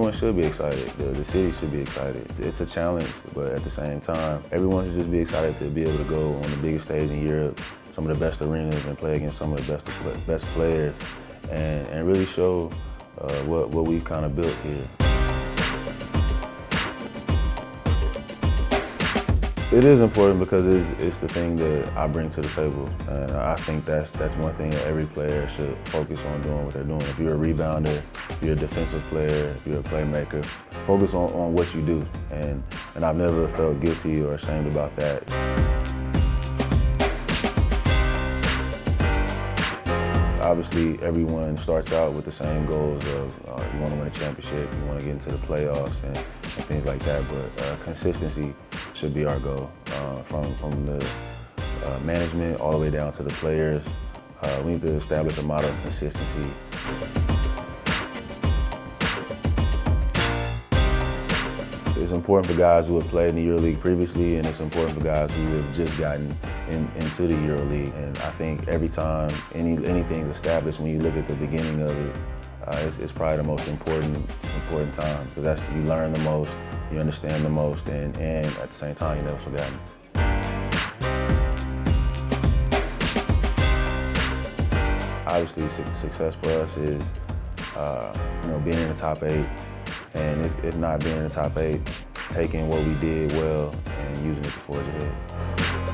everyone should be excited. The city should be excited. It's a challenge, but at the same time, everyone should just be excited to be able to go on the biggest stage in Europe, some of the best arenas, and play against some of the best players, and really show what we've kind of built here. It is important because it's the thing that I bring to the table, and I think that's one thing that every player should focus on doing what they're doing. If you're a rebounder, if you're a defensive player, if you're a playmaker, focus on what you do, and I've never felt guilty or ashamed about that. Obviously, everyone starts out with the same goals of you want to win a championship, you want to get into the playoffs and things like that, but consistency should be our goal. From the management all the way down to the players, we need to establish a model of consistency. It's important for guys who have played in the EuroLeague previously, and it's important for guys who have just gotten into the EuroLeague. And I think every time anything's established, when you look at the beginning of it, it's probably the most important time, because you learn the most, you understand the most, and at the same time, you never forgotten. Obviously, success for us is being in the top 8, and if not being in the top 8, taking what we did well and using it to forge ahead.